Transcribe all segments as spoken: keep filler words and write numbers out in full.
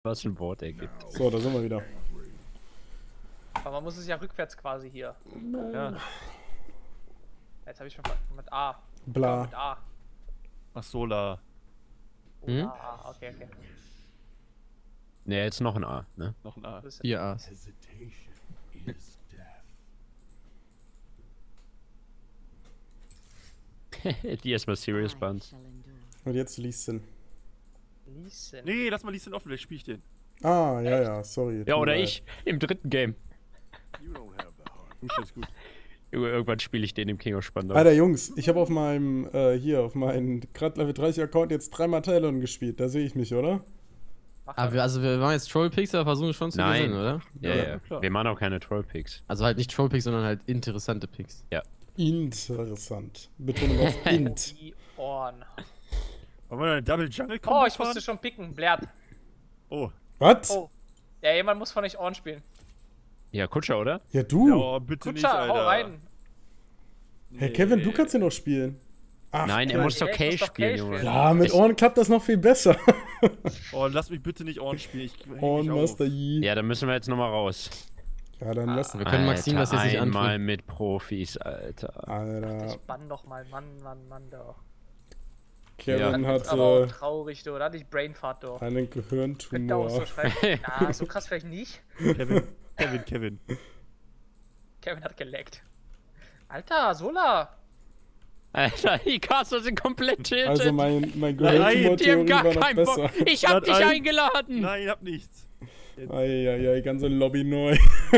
was ein Wort ergibt. So, da sind wir wieder. Aber man muss es ja rückwärts quasi hier. Ja. Jetzt habe ich schon mit A. Bla. Mit A. Ach, Sola. Oh, Hm? A, A. Okay, okay. Ne, jetzt noch ein A, ne? Noch ein A. Vier A's. Die erstmal Serious Buns. Und jetzt liest ihn. Listen. Nee, lass mal Listen offen, vielleicht spiel ich den. Ah, ja, ja, sorry. Ja, tut oder mir leid. ich im dritten Game. Gut, ist gut. Junge, irgendwann spiele ich den im King of Spandau. Alter, Jungs, ich habe auf meinem, äh, hier, auf meinem gerade Level dreißig Account jetzt dreimal Talon gespielt. Da sehe ich mich, oder? Mach Aber wir, also wir machen jetzt Trollpicks, aber versuchen schon zu Nein. gewinnen, oder? Ja, Ja, ja. klar. Wir machen auch keine Troll-Picks. Also halt nicht Trollpicks, sondern halt interessante Picks. Interessant. Betonung auf int. Die Ohren. Wollen wir eine Double Jungle Oh, Combo ich fahren? musste schon picken. Blärt. Oh. Was? Oh. Ja, jemand muss von euch Ohren spielen. Ja, Kutscher, oder? Ja, du. Ja, bitte Kutscher, nicht, Alter. hau rein. Hey, Kevin, du kannst ja noch spielen. Ach, Nein, er Gott. muss doch Ja, ich Kay muss doch spielen, Kay Junge. spielen. Ja, mit Ich- Ohren klappt das noch viel besser. Oh, lass mich bitte nicht Orange spielen. Ich häng Ohren mich auf. Master Yi. Ja, dann müssen wir jetzt nochmal raus. Ja, dann lassen Wir wir. können Maxim das jetzt nicht einmal antun. mit Profis, Alter. Alter, Ich bann doch mal, Mann, Mann, Mann, doch. Kevin Ja. hat Aber auch äh, traurig, du. Da hatte ich Brainfart, doch. einen Könnte auch so Gehirntumor. schreiben. Na, so krass vielleicht nicht. Kevin, Kevin, Kevin. Kevin hat geleckt. Alter, Sola. Alter, die Caster sind komplett tilted. Also mein, mein die haben Gehirntumor-Theorie gar war noch keinen Bock. besser. Ich hab Hat dich ein- eingeladen. Nein, hab nichts. Eieiei, ganze Lobby neu.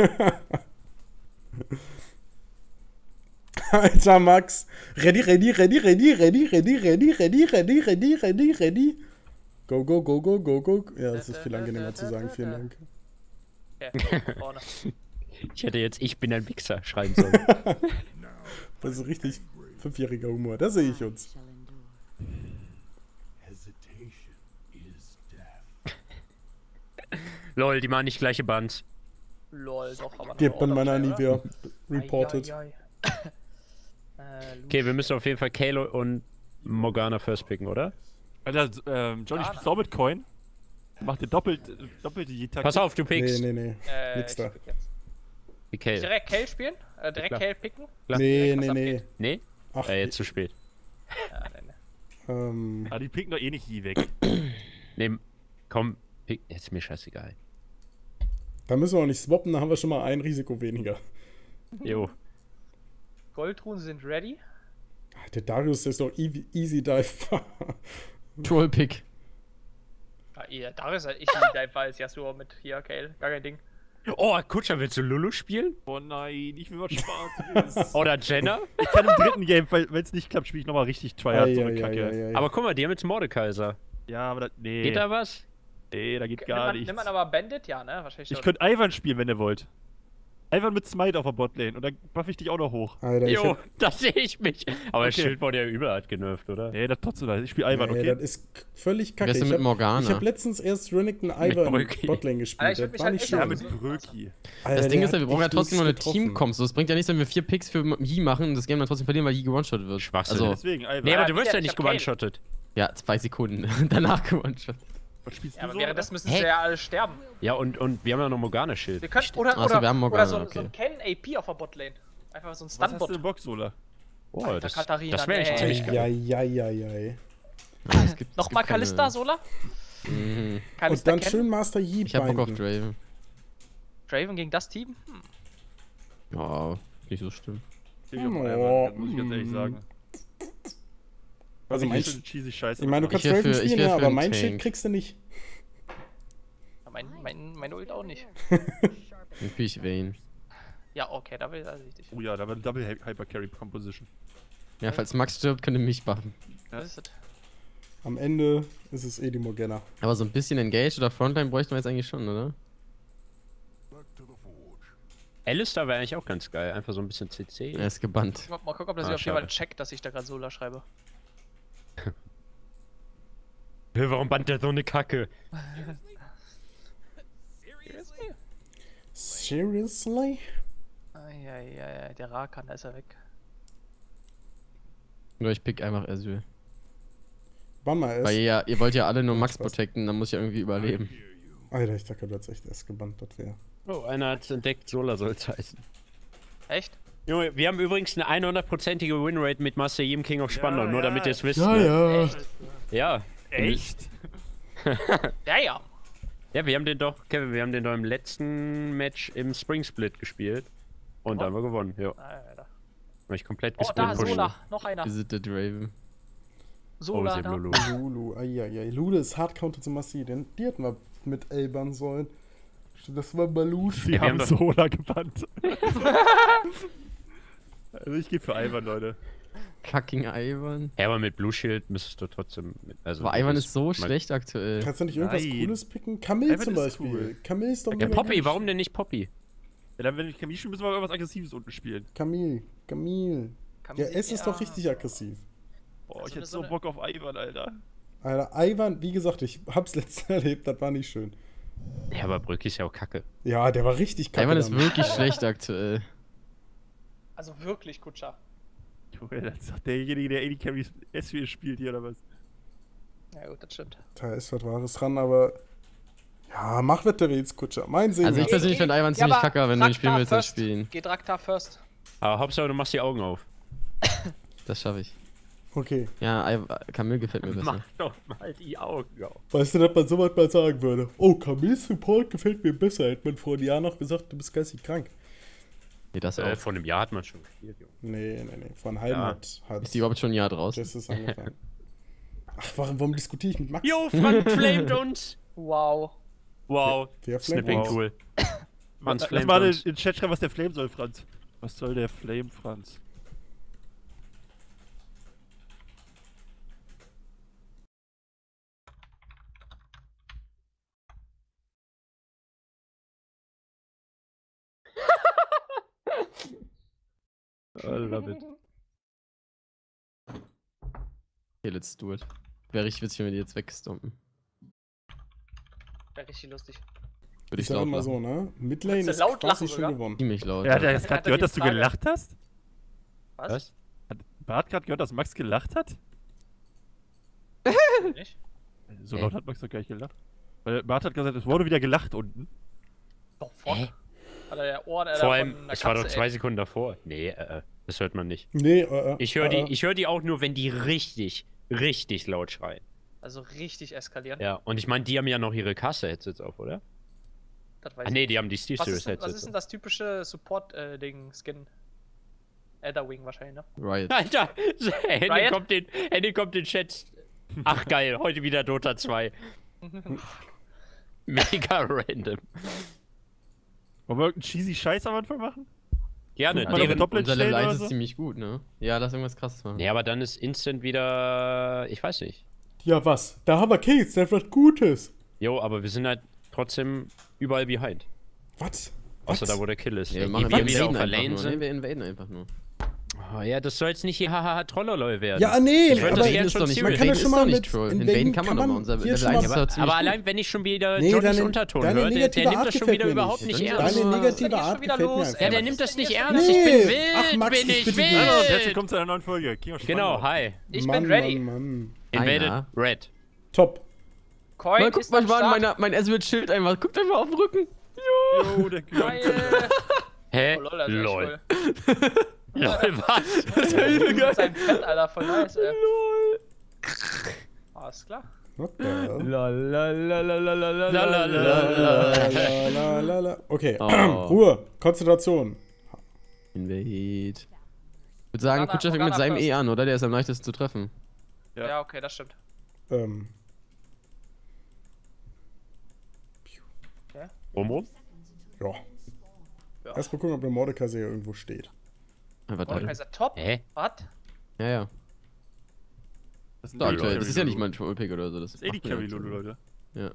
Alter, Max. Ready, ready, ready, ready, ready, ready, ready, ready, ready, ready, ready, ready. Go, go, go, go, go, go. Ja, das ist viel angenehmer zu sagen. Vielen Dank. Okay, vorne. Ich hätte jetzt Ich bin ein Wichser schreien sollen. Das ist richtig fünfjähriger Humor. Da sehe ich uns. Lol, die machen nicht gleiche Bands. Lol, doch, aber noch Gebt man meiner Autoplay, oder? Anivia reported. Ei, ei, ei. äh, Okay, wir müssen auf jeden Fall Kalo und Morgana first picken, oder? Alter, ähm, Johnny, Ah, spielst du auch mit Coin? Macht dir doppelt, doppelt die Taktik. Pass auf, du pickst. Nee, nee, nee. Äh, Nix ich da. pick jetzt. Die Kale. Direkt Kale spielen? Äh, direkt klar. Kale picken? Klar. Nee, was nee, nee. abgeht. Nee? Ach, Äh, jetzt zu spät. Ja, nee, nee. ähm, Ah, die picken doch eh nicht die weg. Nee, komm, pick. Jetzt ist mir scheißegal. da müssen wir auch nicht swappen, da haben wir schon mal ein Risiko weniger. Jo. Goldruhen sind ready. Ah, der Darius ist doch easy, easy dive. Trollpick. Ja, ihr, da ist halt ich die als Yasuo mit hier, Kale. Gar kein Ding. Oh, Kutscher, willst du Lulu spielen? Oh nein, ich will was Spaß. Oder Jenna? Ich kann im dritten Game, wenn es nicht klappt, spiele ich nochmal richtig tryhard, so eine Kacke. Eieieiei. Aber guck mal, die haben jetzt Mordekaiser. Ja, aber da, nee. Geht da was? Nee, da geht Nimmt gar man, nichts. nimmt man aber Bandit? Ja, ne? Wahrscheinlich Ich schon. könnte Ivan spielen, wenn ihr wollt. Ivan mit Smite auf der Botlane und dann buff ich dich auch noch hoch. Alter, ich Jo, hab, da sehe ich mich. Aber das Okay. Schild wurde ja überall genervt, oder? Nee, das trotzdem leid. Ich spiele Ivan, nee, okay? das ist k- völlig Wie kacke. wär's denn Ich mit hab, Morgana? ich hab letztens erst Renekton Ivern Brücki. Botlane gespielt. Alter, ich würd Das mich war halt nicht echt Ja, schlimm. mit so- Bröki. Alter, Das Ding der ist ja, wir hat brauchen ja echt trotzdem noch eine mies getroffen. Teamcomp. So, es bringt ja nichts, wenn wir vier Picks für Yi machen und das Game dann trotzdem verlieren, weil Yi gewone-shottet wird. Schwachsinn. Also, Deswegen, Ivan. Nee, aber Ja, du wirst ich ja hab- nicht ich hab Kale. gewone-shottet. ja, zwei Sekunden. Danach gewone-shottet. Was spielst Ja, du aber so? währenddessen müssen Hä? sie ja alle sterben. Ja, und, und wir haben ja noch Morgana-Schild. Wir können, oder, Ach so, oder, wir haben oder Morgana, so, okay. so ein Ken A P auf der Botlane. Einfach so ein Was hast du Stunbot. im Box, Sola? Oh, Alter, das, Katharina, das wäre echt nee. ziemlich geil. Eieieiei. Ja, es gibt- es Nochmal gibt keine- Kalista, Sola? Mhm. Und Kalista dann Ken? schön Master Yi Ich hab Bock auf binden. Draven. Draven gegen das Team? Hm. Ja, nicht so schlimm. Ich auf Oh, Ivan, muss ich ganz ehrlich mm. sagen. Also ich mein, schon cheesy Scheiße. ich meine, du kannst Ich wär Draven für- ich spielen, wär ja, für aber einen mein Tank. Schild kriegst du nicht. Ja, mein, mein, mein Ult auch nicht. Dann spiel ich Vayne. Ja, okay, da will ich also richtig. Oh ja, da war Double Hy- Hyper Carry Composition. Ja, falls Max stirbt, könnt ihr mich buffen. Ja. Was ist das? Am Ende ist es eh die Morgana. Aber so ein bisschen Engage oder Frontline bräuchten wir jetzt eigentlich schon, oder? Alistair wäre eigentlich auch ganz geil. Einfach so ein bisschen C C. Er ist gebannt. Mal, mal gucken, ob das Ah, sich auf jeden Fall schade. checkt, dass ich da gerade Sola schreibe. Hä, warum bannt der so eine Kacke? Seriously? Eieiei, der Rakan, da ist er weg. Nur ich pick einfach Azul. Warte mal, Weil es. ihr, ja- ihr wollt ja alle nur Max Spaß. protecten, dann muss ich ja irgendwie überleben. Alter, ich dachte, du hättest echt erst gebannt, das wäre. Oh, einer hat's entdeckt, Sola soll's heißen. Echt? Junge, wir haben übrigens eine hundertprozentige Winrate mit Master Yi im King of Spandau, Ja, nur ja. damit ihr es wisst. Ja, ne? ja. Echt? Ja. Echt? Ja, ja. Ja, wir haben den doch, Kevin, wir haben den doch im letzten Match im Spring Split gespielt. Und da haben wir gewonnen, ja. Alter. War ich komplett Oh, da, gesplit. Sola. Noch einer. Is it the Draven? Sola Oh, da. Lulu. Lulu, eieiei. Lulu ist hart counter zu Massi, denn die hätten wir mit Elbern sollen. Das war Balusch. Wir Ja, wir haben haben doch- Sola gebannt. Also ich gehe für Ivan, Leute. Fucking Ivan. Ja, aber mit Blue Shield müsstest du trotzdem. Mit, also Aber Ivan das ist so mal- schlecht aktuell. Kannst du nicht irgendwas Nein. Cooles picken? Camille Evan zum ist Beispiel. cool. Camille ist doch Ja, mega Poppy, geil. warum denn nicht Poppy? Ja, dann, wenn ich Camille spiele, müssen wir irgendwas Aggressives unten spielen. Camille, Camille. Ja, es ist doch Ja. richtig aggressiv. Boah, Also ich hätte so so eine- Bock auf Ivan, Alter. Alter, Ivan, wie gesagt, ich hab's letztens erlebt, das war nicht schön. Ja, aber Brücke ist ja auch kacke. Ja, der war richtig kacke. Ivan ist damit. wirklich schlecht aktuell. Also wirklich, Kutscher. Junge, das ist doch derjenige, der A D Carry S V spielt hier, oder was? Ja gut, das stimmt. Da ist was Wahres dran, aber. Ja, mach Veteranskutscher. Mein Segen. Also ich persönlich finde Ivan ziemlich kacke, aber wenn du ihn spielen willst, dann first. spiel ihn. Geht Raktar first. Aber Hauptsache, du machst die Augen auf. Das schaffe ich. Okay. Ja, Iv- Camille gefällt mir besser. Mach doch mal die Augen auf. Weißt du, dass man sowas mal sagen würde? Oh, Camille's Support gefällt mir besser. Hätte man vor einem Jahr noch gesagt, du bist geistig krank. Nee, das Äh, auch. vor einem Jahr hat man schon gespielt, Junge. Nee, nee, nee. Vor einem halben Ja. hat, hat Ist die überhaupt schon ein Jahr draußen? Justice angefangen. Ach, warum, warum diskutiere ich mit Max? Jo, Franz flamed uns! Wow. Wow. Wer flamed Snipping uns? cool. Franz Lass flamed mal in uns. den Chat schreiben, was der Flame soll, Franz. Was soll der Flame, Franz? I love it. Okay, let's do it. Wäre richtig witzig, wenn wir die jetzt wegstompen. Wäre richtig lustig. Würde Ich ich sag laut immer lachen. so, ne? Midlane Kannst du ist laut quasi lachen schon sogar? gewonnen. Ziemlich laut. Ja, hat er ja. jetzt gerade Hat er gehört, die dass du Frage- gelacht hast? Was? Was? Hat Bart gerade gehört, dass Max gelacht hat? Nicht? So Nee. laut hat Max doch gar nicht gelacht. Weil Bart hat gesagt, es wurde wieder gelacht unten. Doch, vor. Hä? Hat er der Ohr, der Vor da allem, von einer es war doch Katze, zwei ey. Sekunden davor. Nee, äh, äh, das hört man nicht. Nee, äh, äh, Ich höre äh, die, ich höre die auch nur, wenn die richtig, richtig laut schreien. Also richtig eskalieren. Ja, und ich meine, die haben ja noch ihre Kasse-Headsets auf, oder? Das weiß Ah, ich nee, nicht. die haben die Steve Was Series ist, denn, was ist Headsets. denn das typische Support-Ding-Skin? Etherwing wahrscheinlich, ne? Riot. Alter, Henny Riot? kommt, in, Henny kommt in Chat. Ach geil, heute wieder Dota zwei. Mega random. Wollen wir irgendeinen cheesy Scheiß am Anfang machen? Gerne, Guck mal, deren, Doppel- Unser Level Doppelstellen eins oder ist so? ziemlich gut, ne? Ja, lass irgendwas krasses machen. nee, aber dann ist Instant wieder, ich weiß nicht. Ja, was? Da haben wir Kills, der hat was Gutes. Jo, aber wir sind halt trotzdem überall behind. Was? Außer Was? da, wo der Kill ist. Ja, wir Wenn machen wir wir wieder auf invaden der einfach Lane nur. Nee, sind. wir invaden einfach nur. Oh, ja, das soll jetzt nicht hier hahaha Trollolol werden. Ja, nee, Ich würde aber das Invaden jetzt ist schon doch nicht, serious. Man kann Invaden das schon ist mal doch nicht mit Troll. Invaden Invaden kann kann man doch man mal. Unser hier Level schon eins mal- ist Aber, doch ziemlich aber gut. allein, wenn ich schon wieder Nee, Johnnys deine- Unterton deine höre, der, der negative nimmt Art das schon gefällt wieder mir überhaupt nicht. nicht Deine ernst. Deine Was ist negative denn hier Art schon wieder gefällt mir los? einfach. Ja, der Was nimmt ist das denn nicht hier schon ernst. Nee. Ich bin wild, Ach, Max, bin ich ich bitte dich. Hallo und herzlich wild. willkommen zu einer neuen Folge. King of Genau, Spandau. hi. Ich Mann, bin ready. Mann, Mann. Invaded Einer. Red. Top. Coin Mal, guck ist mal, am Mann, Start. meine, mein S wird Schild einfach. Guckt einfach auf den Rücken. Jo, der Kühl. Geil. Hä? Oh, lol, das ist echt Lol. cool. Lol, was? Das ist ja übel geil. Sein Fett, Alter, voll nice, ey. Lol. Alles klar. What the hell? Lalalalalalala. Lalalala. Okay, Oh. Ruhe, Konzentration. Invade. Ich würde sagen, Morgana- Kutscher fängt mit Morgana seinem first. E an, oder? Der ist am leichtesten zu treffen. Ja. Ja, okay, das stimmt. Ähm, Romo? ja. Ja. Erstmal gucken, ob der Mordekaiser hier irgendwo steht. Einfach Oh, da. Kaiser top. Hä? Was? Ja, ja. Das ist, Da, ein aktuell. Das ist ja nicht mal mal ein Troll-Pick oder so. Das Das ist A D macht mir Carry, nichts. Lulu, Leute. Ja.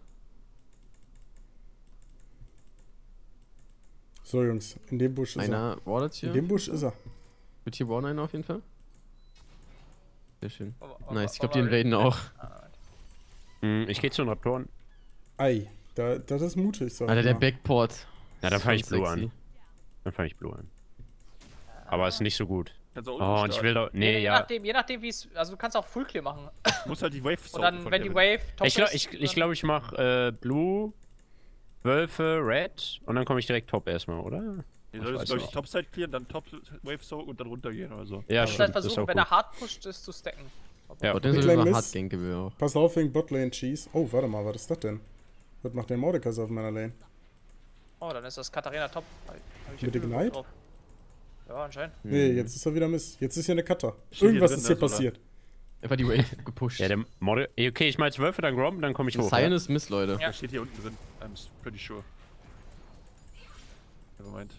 So, Jungs, in dem Busch ist Einer wartet er. hier. In dem Busch ist er. Wird hier warnen einer auf jeden Fall. Sehr schön. Wollen wir- Nice, ich wollen glaube, die wir- invaden auch. Hm, ich gehe zu den Raptoren. Ei, da, das ist mutig, sag Alter, ich der mal. Backport. Na, dann fange ich Schon Blue sexy. an. Dann fange ich Blue an. Aber ist nicht so gut. Kannst auch Oh, und unten ich will doch. Nee, Nee, je ja. nachdem, je nachdem wie es. Also du kannst auch Full Clear machen. Du musst halt die Wave Und dann, wenn die Wave top Ich glaube, ist, ich, ich, dann- glaub, ich mache äh, Blue, Wölfe, Red und dann komme ich direkt Top erstmal, oder? Ihr Ich solltet, weiß glaube ich, nicht. Topside clearen, dann Top Wave so und dann runtergehen oder so. Ja, Ich muss stimmt. halt Das ist versuchen, auch wenn gut. er hart pusht, ist zu stacken. Ja. Botlane Midlane soll immer Miss. hart ganken will auch. Pass auf wegen Botlane Cheese. Oh, warte mal, was ist das denn? Was macht der Mordecai auf meiner Lane? Oh, dann ist das Katharina top. Hab ich Mit ja übel Ignite? Bock drauf. Ja, anscheinend. Nee, jetzt ist er wieder Miss. Jetzt ist hier eine Cutter. Steht hier Irgendwas drin, ist hier das, oder? passiert. Einfach die Wave gepusht. Ja, der Model. Okay, ich mach jetzt Wölfe, dann Grom, dann komme ich hoch. Sion Ja? ist Miss, Leute. Ja. Der steht hier unten drin. I'm pretty sure. Nevermind.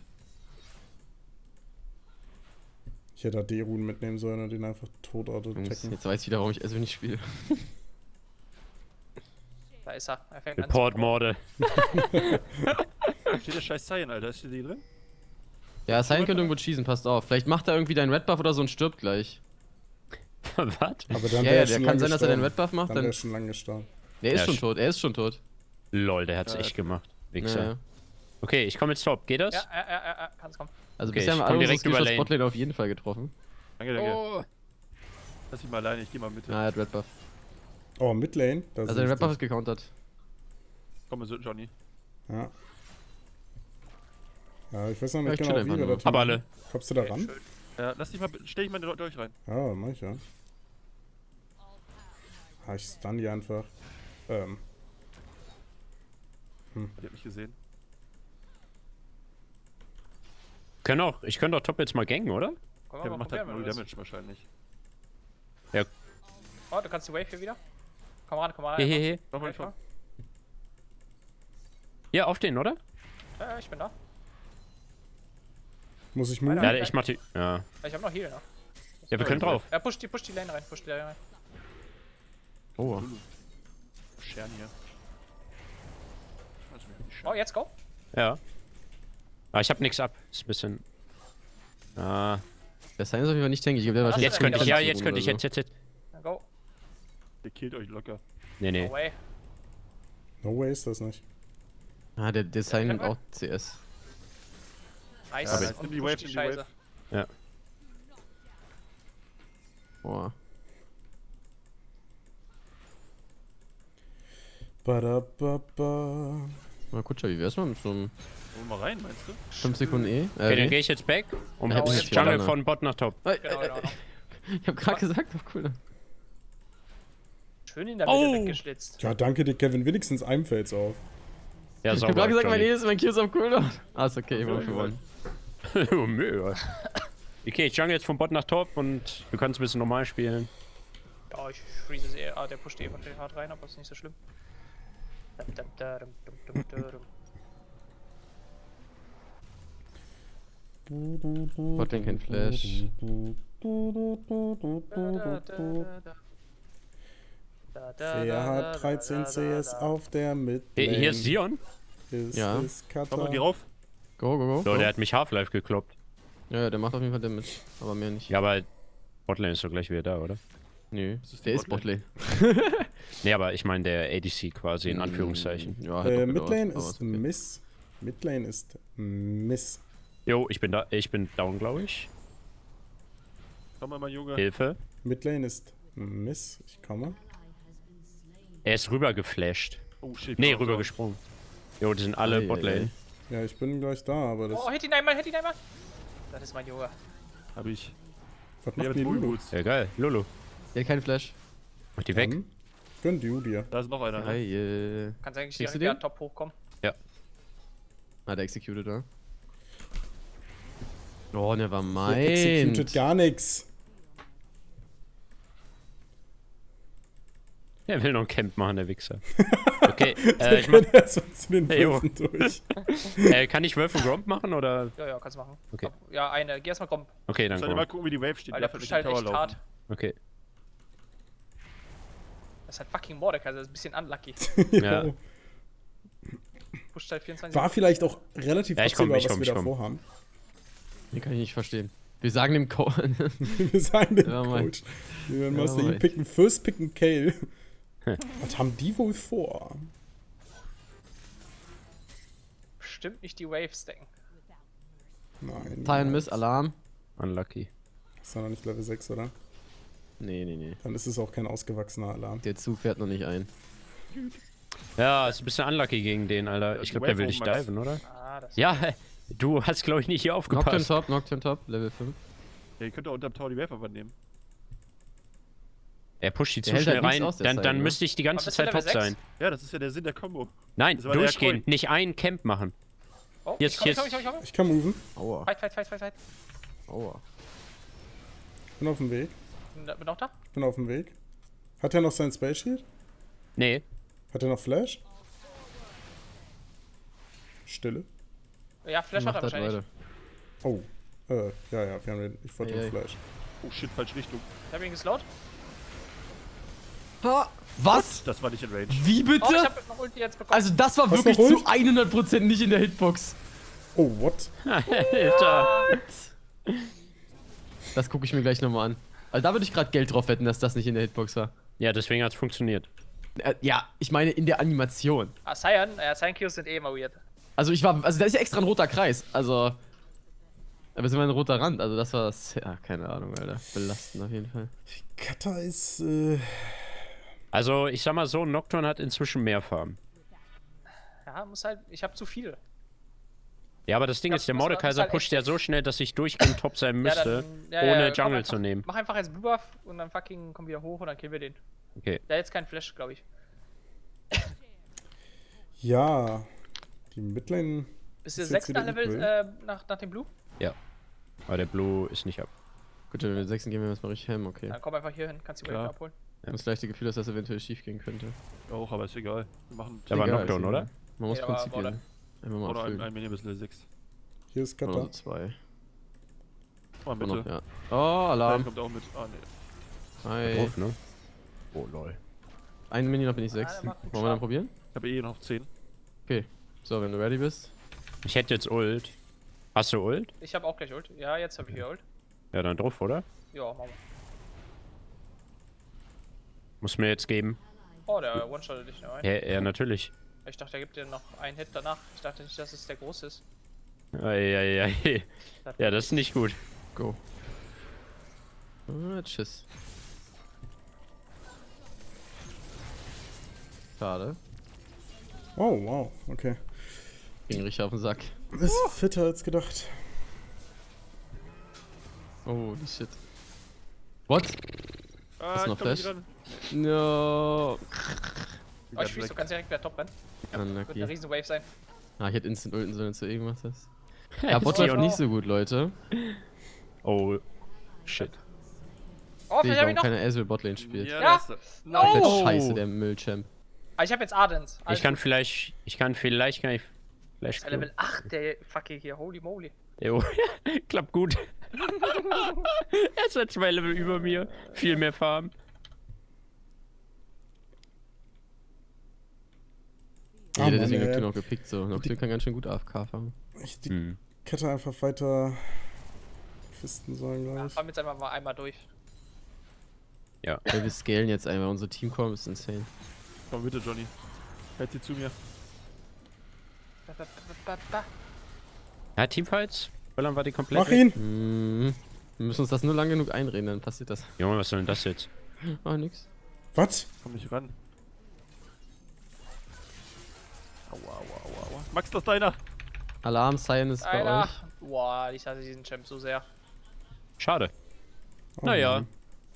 Ich hätte D-Runen mitnehmen sollen und ihn einfach tot auto Jungs, checken. jetzt weiß ich wieder, warum ich Eswin nicht spiele. Da ist er. Er fängt Report an. Morde. Steht der scheiß Cyan, Alter. Ist der die drin? Ja, Sion könnte irgendwo schießen, passt auf. Vielleicht macht er irgendwie deinen Red Buff oder so und stirbt gleich. Was? Aber dann Ja, wäre ja, er der schon kann lange sein, dass er den gestorben. Red Buff macht, Dann dann. wäre er schon lange gestorben. Der ist Ja, schon sch- tot, er ist schon tot. Lol, der hat's Ja. echt gemacht. Ja, Wichser. ja. Okay, ich komme jetzt Top. Geht das? Ja, ja, ja, ja, ja, kann's kommen. Also Okay, bisher ich haben komm alle unsere direkt über Skillshots Lane. Botlane auf jeden Fall getroffen. Danke, danke. Oh. Lass mich mal alleine, ich geh mal mit. Ah, er hat Red Buff. Oh, Midlane. Das Also der ist Red Buff richtig. ist gecountert. Komm, so, Johnny. Ja. Ja, ich weiß noch Ja, nicht ich genau, chill wie einfach wir nur. das Hab hier alle. machen. Kommst du da Okay, ran? schön. Ja, lass dich mal, stell dich mal durch rein. Ja, mach ich ja. Ah, ich stun die einfach. Ähm. Die hat mich gesehen. Können auch, ich könnte auch Top jetzt mal ganken, oder? Können wir Der mal macht halt probieren, null wenn du willst. Damage wahrscheinlich. Oh, du kannst die Wave hier wieder. Komm ran, komm ran. He, he, he. Mach mal nicht Ja, vor. Ja, auf den, oder? ja, ich bin da. Muss ich Weiter. move? Ja, ich mach die. Ja. Ich hab noch Heal noch. Ja, wir können drauf. Ja, push die, push die Lane rein, push die Lane rein. Oh. Scheren hier. Schmeiß mich auf die Scheren. Oh, jetzt go. Ja. Ah, ich hab nix ab. Ist ein bisschen. Ah. Der Sion ist auf jeden Fall nicht tanky. Ich glaube, der war Jetzt könnte ich, ja, jetzt könnte ich, jetzt, jetzt, jetzt. Dann go. Der killt euch locker. Nee, nee. No way. No way ist das nicht. Ah, der, der Sion nimmt können wir. auch C S. Nice. Ja, Und nimm die push Wave, die nimm die Scheiße. Wave. Ja. Boah. Badababa. Na Kutscher, wie wär's mal mit so einem Wollen wir mal rein, meinst du? fünf Sekunden E? Äh, Okay, dann nee. gehe ich jetzt back und Ja, oh, jetzt Jungle Banane. von Bot nach Top. Äh, Genau, äh, genau, genau. Ich hab grad gesagt, auf cool. Schön in der Mitte Oh. weggeschlitzt. Ja, danke dir, Kevin. Wenigstens einem fällt's auf. Ja, Ich hab sauber. grad gesagt, mein E Johnny. ist mein Q ist auf Cooldown. Ah, ist okay, ich wollte gewonnen. Oh, Mühe. Okay, ich jungle jetzt von Bot nach Top und du kannst ein bisschen normal spielen. Ja, ich freeze es eher. Ah, der pusht eh wirklich hart rein, aber ist nicht so schlimm. Dum, dum, dum, dum, dum, dum, dum. Botlane kein Flash. Wer hat dreizehn C S auf der Midlane? Hey, hier ist Sion. Ist, Ja. ist Komm mal, Cutter. geh rauf. Go, go, go. So, go. der hat mich Half-Life gekloppt. Ja, ja, der macht auf jeden Fall Damage. Aber mehr nicht. Ja, aber Botlane ist doch gleich wieder da, oder? Nö, ist der die ist Botlane. Nee, aber ich meine der A D C quasi, in Anführungszeichen. Ja, hat Äh, doch Midlane gedauert, aber ist okay. Miss. Midlane ist Miss. Jo, ich bin da, ich bin down, glaube ich. Komm mal, mein Junge. Hilfe. Midlane ist Miss. Ich komme. Er ist rüber geflasht. Oh shit. Nee, komm, rüber so. gesprungen. Jo, die sind alle Ei, ei, Botlane. Ja, ich bin gleich da, aber das. Oh, hit ihn einmal, hit ihn einmal. Das ist mein Junge. Hab ich. Was Ja, macht mit die Lulu? Bullboots. Ja, geil. Lulu. Der hat keinen Flash. Mach die weg. Dann Gönn die dir. Da ist noch einer. Ne? Geil. Kannst eigentlich Kriegst du direkt wieder den? an Top hochkommen. Ah, der executed da. Oh, der war Der executed mein. gar nichts. Er will noch ein Camp machen, der Wichser. Okay, äh, ich mach, Der ist zu den Hey, jo. Wölfen durch. äh, kann ich Wölfe Gromp machen oder? Ja, ja, kannst machen. Okay. Ab- Ja, eine. Geh erstmal kommen, Okay, dann Soll ich mal Gromp. gucken, wie die Wave steht. weil der Darf er pusht nicht halt in Tower echt laufen. hart. Okay. Das ist halt fucking Mordecai, das ist ein bisschen unlucky. Ja. Pusht halt vierundzwanzig. War vielleicht auch relativ Ja, ich komm, absehbar, ich was komm, wir ich da komm. vorhaben. Den kann ich nicht verstehen. Wir sagen dem Co. Wir sagen dem Ja, Mann. Coach. Wir werden Ja, Master Mann. Yi picken, First picken Kale. Was haben die wohl vor? Bestimmt nicht die Wave stacken. Nein. Sion Miss, Alarm. Unlucky. Ist doch noch nicht Level sechs, oder? Nee, nee, nee. Dann ist es auch kein ausgewachsener Alarm. Der Zug fährt noch nicht ein. Ja, ist ein bisschen unlucky gegen den, Alter. Ja, Ich die glaube, der will Wave dich Max. diven, oder? Ah, das Ja, du hast, glaube ich, nicht hier Nocturne aufgepasst. top, Nocturne top, Level fünf. Ja, ihr könnt doch unterm Tower die Wave einfach nehmen. Er pusht die Der zu hält schnell halt nichts rein, aus, der dann, Side, dann ne? müsste ich die ganze Aber bist du Zeit Level top sechs? sein. Ja, das ist ja der Sinn der Combo. Nein, Das war der durchgehen, Coin. nicht einen Camp machen. Oh, Jetzt- ich komm, ich jetzt- komm, ich komm, ich komm. Ich kann moven. Aua, Fight, fight, fight, fight, fight. aua. Bin auf dem Weg. Bin bin noch da? Bin auf dem Weg. Hat er noch sein Space Shield? Nee, Hat er noch Flash? Stille. Ja, Flash hat Macht er das wahrscheinlich. weiter. Oh. Äh, ja, ja, wir haben den. Ich wollte Ei, noch ei. Flash. Oh shit, falsche Richtung. Ich hab ihn geslowt. Was? Das war nicht in Range. Wie bitte? Oh, ich hab noch Ulti jetzt bekommen. Also das war Was wirklich noch zu Ult? hundert Prozent nicht in der Hitbox. Oh, what? Alter. Das gucke ich mir gleich nochmal an. Also da würde ich gerade Geld drauf wetten, dass das nicht in der Hitbox war. Ja, deswegen hat's funktioniert. Äh, ja, ich meine in der Animation. ah, Cyan, ja, Cyan Kills sind eh immer weird. Also ich war, also da ist ja extra ein roter Kreis. Also, aber es war ein roter Rand. Also das war das, ja, keine Ahnung, Alter. Belastend auf jeden Fall. Kata ist, äh. Also, ich sag mal so, Nocturne hat inzwischen mehr Farben. Ja, muss halt, ich hab zu viel. Ja, aber das Ding Ja, ist, der muss man- Mordekaiser muss halt pusht ja so schnell, dass ich durchgehend top sein müsste, Ja, dann- ja, ohne ja, komm Jungle einfach, zu nehmen. Mach einfach jetzt Blue Buff und dann fucking komm wieder hoch und dann killen wir den. Okay. Der hat jetzt keinen Flash, glaube ich. Ja. Die Midlane. Bist du Ist jetzt sechs wieder nach Level equal? äh, nach, nach dem Blue? Ja. Aber der Blue ist nicht ab. Gut, wenn wir mit sechsen gehen wir erstmal richtig hem, okay. Dann komm einfach hier hin, kannst die Wave Klar. abholen. Ich habe das leichte Gefühl, dass das eventuell schief gehen könnte. Auch, aber ist egal. Wir machen Da war Egal, Knockdown, ist oder? egal. Man muss Ja, aber prinzipiell Border. einmal mal oder ein, abfüllen. ein Minion bis Level sechs. Hier ist Oder Kata. so zwei. Mal Oder noch, Mitte. ja. Oh, Alarm Alarm. kommt auch mit. Ah, nee. Hi. Drauf, ne? Oh, lol. Ein Minion, noch bin ich Ah, sechs. der macht gut Wollen wir dann Schaden. probieren? Ich habe eh noch zehn. Okay. So, wenn du ready bist. Ich hätte jetzt Ult. Hast du Ult? Ich hab auch gleich Ult. Ja, jetzt hab ich hier Ult. Ja, dann drauf, oder? Ja, machen wir. Muss mir jetzt geben. Oh, der One-Shottet dich noch ein. Ja, ja, natürlich. Ich dachte, er gibt dir noch einen Hit danach. Ich dachte nicht, dass es der große ist. Eieiei. Ja, das ist nicht gut. Go. Ah, tschüss. Schade. Oh, wow. Okay. Ging richtig auf den Sack. Ist fitter als gedacht. Oh, die shit. What? Ah, Hast du noch ich komm nicht Flash? ran. No. Oh, ich schieß, du kannst direkt wieder top rennen. Wird eine Unlucky. riesen Wave sein. Ah, ich hätte instant ulten sollen, als du irgendwas hast. Ja, Ja, Bot so. läuft nicht so gut, Leute. Oh, shit. Oh, Sehe ich, vielleicht hab warum ich noch. keine Ezreal Botlane spielt. Ja, Ja. da ist er. Oh! Komplett scheiße, der Müllchamp. Ah, ich hab jetzt Ardent. Ich kann vielleicht, ich kann vielleicht, kann ich Flash Ist Level acht, der fucking hier. Holy moly. Jo, klappt gut. Er ist halt zwei Level über mir. Viel mehr Farm. Ich Ah, hätte Mann, deswegen ey. Nocturne auch gepickt, so. Nocturne kann ganz schön gut A F K fahren. Ich die Hm. Kette einfach weiter fisten sollen, Ja, glaube ich. fahren wir jetzt einfach mal einmal durch. Ja. Ja, wir scalen jetzt einmal. Unser Teamcall ist insane. Komm bitte, Johnny. Halt sie zu mir. Ba, ba, ba, ba, ba. Ja, Teamfights? Böllern war die komplett. Mach weg? ihn! Mhm. Wir müssen uns das nur lang genug einreden, dann passiert das. Junge, was soll denn das jetzt? Oh, nix. Was? Komm nicht ran. Aua, aua, aua, aua. Max, das ist deiner. Alarm, Cyan ist bei Einer. euch. Boah, ich hasse diesen Champ so sehr. Schade. Oh, Naja. Mann.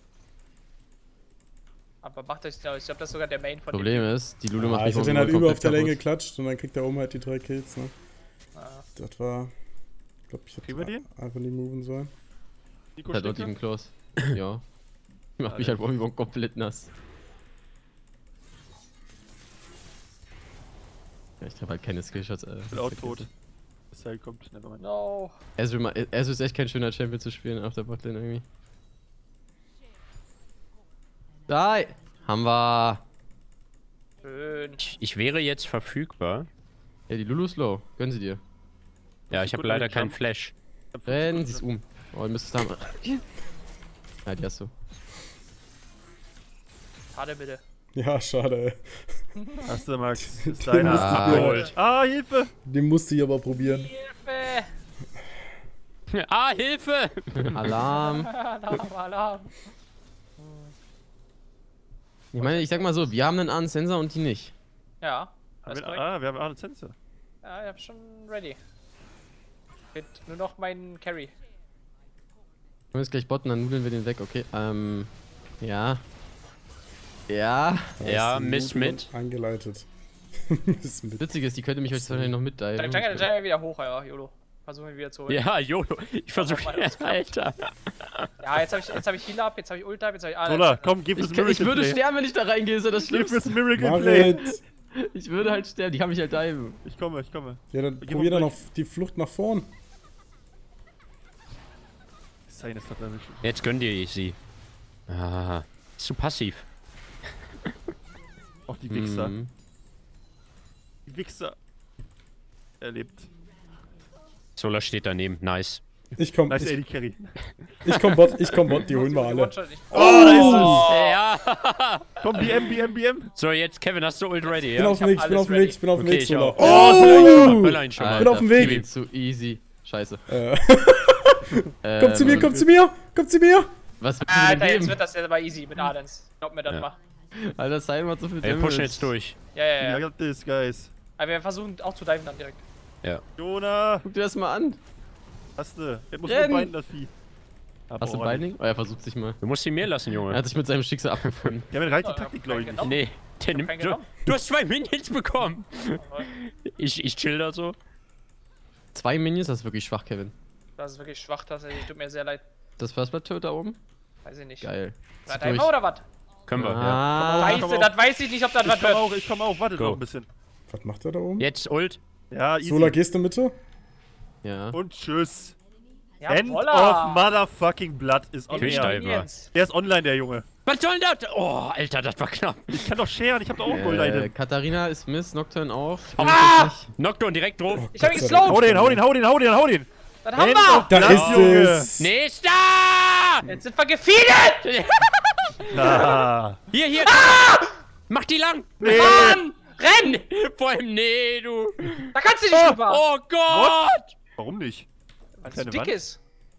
Aber macht euch, ich glaube, das ist sogar der Main von Problem ist, die Lulu macht Ah, mich ich hab den momentan halt über komplett auf der Länge kaputt. geklatscht und dann kriegt er oben halt die drei Kills, ne? dem. Ah. Das war. Ich glaube, ich Kriegen wir den? hätte einfach nie moven sollen. Nico Der dort steht even da. close. Ja. Macht mich halt Wallbang komplett nass. Ja, ich hab halt keine Skillshots, äh. Ich bin auch tot. Das Seil kommt. Nevermind. No. Ezreal ma- Ezreal ist echt kein schöner Champion zu spielen auf der Botlane irgendwie. Da! Haben wir! Schön. Ich, ich wäre jetzt verfügbar. Ja, die Lulu ist low. Gönnen sie dir. Ja, ich habe Gut, leider dann keinen jump. Flash. Rennen, sie ist um. Oh, du müsstest haben. Ja, die hast du. Schade bitte. Ja, schade, ey. Hast du, Max? Das ist Den deiner. musste Ah. ich mir- Gold. Ah, Hilfe! Den musste ich aber probieren. Hilfe! Ah, Hilfe! Alarm. Alarm, Alarm. Ich meine, ich sag mal so, wir haben einen Ahn Sensor und die nicht. Ja, Haben alles wir, korrekt. ah, wir haben auch eine Zense. Ja, ich hab schon ready. Wird nur noch mein Carry. Wir müssen gleich botten, dann nudeln wir den weg, okay. Ähm, ja. Ja. Da Ja, ist die Miss Nudel mit. Eingeleitet. Miss mit. Witzig ist, die könnte mich heute wahrscheinlich noch mitdiven. Dann Jungle, Jungle wieder hoch, ja, YOLO. Versuchen wir wieder zu holen. Ja, YOLO. Ich versuche. mal, das klappt. Alter. Ja, jetzt habe ich, jetzt hab ich Heal Up, jetzt habe ich Ult Up, jetzt habe ich alles. Sola, komm, gib Ich, es ich Miracle würde Play. sterben, wenn ich da reingehe, ist ja das Gib es Schlimmste. Miracle Play. Marit! Ich würde halt sterben, die kann mich halt diven. Ich komme, ich komme. Ja, dann Gib probier mal dann durch. auf die Flucht nach vorn. Seine verdammt. Jetzt gönnt ihr sie. Ah. Ist zu passiv. Auch die Wichser. Mhm. Die Wichser. Er lebt. Sola steht daneben. Nice. Ich komm, Nice ich, A D Carry. ich komm Bot, ich komm Bot, die holen wir alle. One-Shot nicht. Oh, da Ja. ist es. Komm, B M, B M, B M. So, jetzt Kevin, hast du Ult ready, Ich bin ja? auf dem Weg, ich bin alles auf dem Weg, ready. ich bin auf dem Okay, Weg, ich Sola. auch. Oh! Böller ihn schon mal. bin auf dem Weg. Viel zu easy. Scheiße. Äh, Ähm, komm zu mir, komm zu mir, komm zu mir! Was willst du mir Alter, denn jetzt geben? wird das ja aber easy mit Ardens. Glaub mir das Ja. mal. Alter, Sein macht so viel Wir Damage. pushen jetzt durch. Ja, ja, I ja. got this, guys. Aber wir versuchen auch zu diven dann direkt. Ja. Jonah, Guck dir das mal an. hast du. Der muss Renn! nur beiden, das Vieh. Aber Hast du ordentlich. Binding? Oh, er versucht sich mal. Du musst ihn mir lassen, Er Junge. hat sich mit seinem Schicksal abgefunden. Ja, mir reicht die Ja, Taktik, ja, glaube ich nicht. genau. Nee, der nimmt. keinen Du, genommen. du hast zwei Minions bekommen. Ich, ich chill da so. Zwei Minions, das ist wirklich schwach, Kevin. Das ist wirklich schwach, tatsächlich. Tut mir sehr leid. Das First Blood Turret da oben? Weiß ich nicht. Geil. Na, Zieh diven durch. wir oder was? Können wir. Ja. Ah, Scheiße, komm auf. das weiß ich nicht, ob das Ich was komm wird. auch, ich komm auch. Wartet Go. noch ein bisschen. Was macht er da oben? Jetzt Ult. Ja, easy. Sola, gehst du Mitte? ja. Und tschüss. Ja, End voila. of motherfucking blood ist on Natürlich air. diven. Minions. Der ist online, der Junge. Was soll denn das? Oh, Alter, das war knapp. Ich kann doch sharen, ich hab doch auch Äh, Gold-Item. Katharina ist Miss, Nocturne auch. Ah! Knockdown direkt drauf. Ich hab ihn Gott sei Dank. Hau geslowt. den, hau den, hau den, hau den, hau den. Das haben End wir. of Da blood, ist Junge. es! Nächster! Jetzt sind wir gefeedet. Ah. Hier, hier. Mach die lang. Nee. Mann, renn. Vor allem, nee, du. Da kannst du nicht rüber. Oh Gott. Warum nicht? Weil es zu keine dick Wand? ist.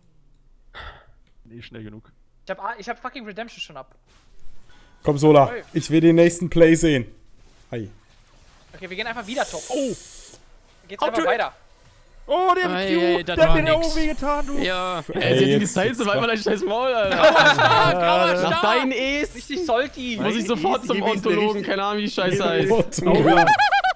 Nee, schnell genug. Ich hab, ich hab fucking Redemption schon ab. Komm, Sola, ich will den nächsten Play sehen. Hi. Okay, wir gehen einfach wieder top. Oh. Geht's einfach Auto- weiter. Oh, der Ei, Q, ei, das der war hat mir nix. auch wehgetan, du. Ja. Ey, Ey, sie hat die jetzt- Zeit, jetzt so einfach mach- dein scheiß Maul, Alter. Ah, grauer Nach Star. deinen E's Richtig salty. muss ich Easy, sofort easy, zum easy, Ontologen, richtig. keine Ahnung, wie die Scheiße heißt. Oh, zum Glück.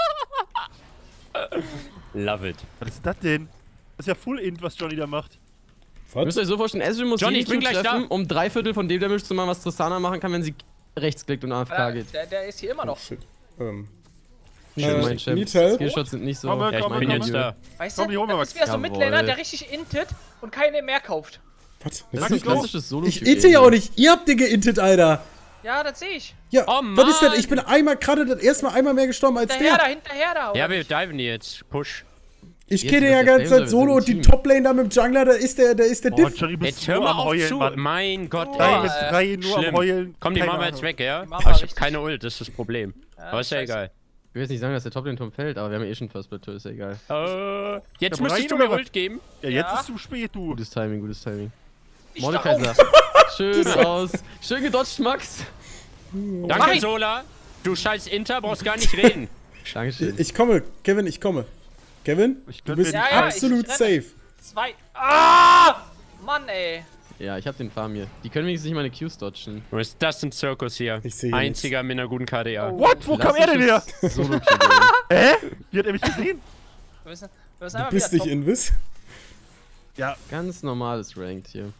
Love it. Was ist das denn? Das ist ja Full Int, was Johnny da macht. Ihr müsst Was? euch so vorstellen, Ezreal muss Johnny, jeden ich bin Cube gleich treffen, da. um drei Viertel von dem Damage zu machen, was Tristana machen kann, wenn sie rechts klickt und A F K Äh, geht. der, der ist hier immer noch. Shit. Ähm. Schön, Äh, mein Champ. Need help? Skillshots sind nicht so. Komm, Ja, ich komm, bin komm, jetzt komm. da. Weißt Komm, du, die holen wir das was. ist wieder so ein Jawohl. Midlaner, der richtig intet und keine mehr kauft. Was? Das Das ist ein ist klassisches solo ich inte ja auch nicht. Ihr habt den geintet, Alter. Ja, das sehe ich. Ja, Oh, was ist denn? Mann. Ich bin einmal gerade das erste Mal einmal mehr gestorben als Hinterher da, der. hinterher da. Ja, oder? wir diven jetzt. Push. Ich Jetzt kenne ist ja das der ganze Zeit Flamer, solo wir und sind die ein Team. Toplane da mit dem Jungler, da ist der, da ist der Oh, Diff. Johnny, bist Jetzt du hör nur mal am auf Heulen, zu. Mann. Mein Gott, Oh, Drei ey. mit äh, drei nur schlimm. am Heulen. Komm, die Keine machen wir jetzt Ahnung. weg, ja? Die machen Aber wir ich hab richtig. keine Ult, das ist das Problem. Aber ist ja scheiße. egal. Ich will jetzt nicht sagen, dass der Toplane-Turm fällt, aber wir haben eh schon First Blood, ist ja egal. Äh, jetzt Ja, müsstest du rein mir oder Ult geben. Ja, jetzt Ja. ist zu spät, du. Gutes Timing, gutes Timing. Ich Mordekaiser. Schön aus. Schön gedodged, Max. Mach Danke, ich. Sola. Du scheiß Inter, brauchst gar nicht reden. Dankeschön. Ich komme, Kevin, ich komme. Kevin, Ich du gönn bist mir Ja, ja, absolut ich renne. safe. Zwei. Ah! Mann, ey. Ja, ich hab den Farm hier. Die können wenigstens nicht meine Qs dodgen. Was ist das ein Zirkus hier? Ich sehe Einziger mit einer guten K D A. Oh. What? Wo kam er denn her? Solo Hä? Wie hat er mich gesehen? Wir müssen, wir müssen Du einfach bist wieder nicht top. Invis. Ja, Ganz normales Ranked hier.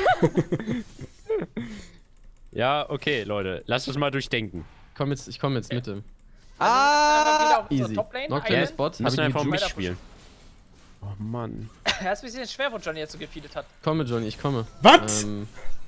Ja, okay, Leute. Lasst uns mal durchdenken. Komm jetzt, ich komme jetzt Mitte. Also wir müssen einfach wieder auf unsere Easy. Toplane Nocturne eilen. ist Bot. Wir Hab müssen ich einfach die Juice? weiter mitspielen. Oh Mann. Ja, ist ein bisschen schwer, wo Johnny jetzt so gefeedet hat. Komme, Johnny, ich komme. Was? Ähm,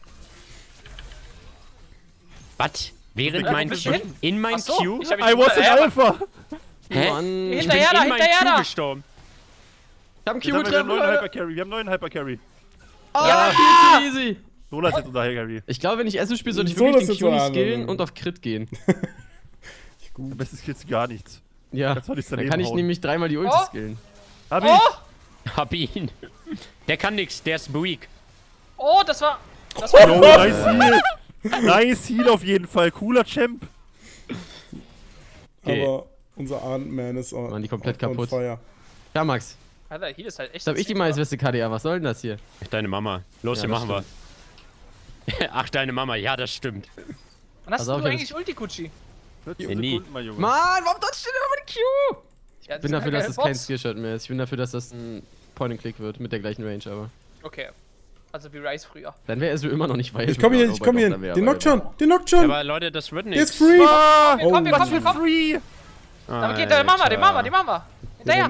Was? Während Ja, mein wo bist Q? du hin? In mein Ach so, Q? ich hab mich I was in gewundert, Alpha. Hä? Mann. Ich bin Hinterher da, in mein hinterher Q da. gestorben. Ich hab einen Jetzt haben wir Q-Treffer, einen neuen Leute. Hypercarry. Wir haben einen neuen Hypercarry. Ah, viel zu easy. Sola ist jetzt unser Hypercarry. Ich glaube, wenn ich Essen spiele, sollte ich So, wirklich das den ist Q so nicht skillen an- und auf Crit gehen. Am besten skillst du gar nichts. Ja, Das soll ich dann daneben kann ich hauen. nämlich dreimal die Ulti Oh. skillen. Hab ich. Oh! Hab ihn. Der kann nix, der ist weak. Oh, das war. Das war. Yo, nice Heal. Nice Heal auf jeden Fall. Cooler Champ. Okay. Aber Unser Ant-Man ist on, Waren die komplett on, kaputt. on fire. Ja, Max. Alter, hier ist halt echt. Jetzt hab ich die meistbeste K D A. Was soll denn das hier? Deine Mama. Los, Ja, wir das machen wir. Ach, deine Mama. Ja, das stimmt. Wann hast Pass du auf, ich hab eigentlich Ulti-Kutschi? vierzig Nee, nie. Sekunden, mein Junge. Mann, warum dort steht immer meine Q? Ja, Ich bin dafür, dass das kein Skillshot mehr ist. Ich bin dafür, dass das ein Point-and-Click wird mit der gleichen Range, aber. Okay. Also wie Rice früher. Dann wäre es immer noch nicht weit. Ich komm hier, ich komm hier. Den knockt schon, den knockt schon. Aber Leute, das wird Der ist nichts. free. Ah, Wir kommen, wir Oh. kommen, wir kommen. free! Aber geht der Mama, die Mama, die Mama. Hinterher.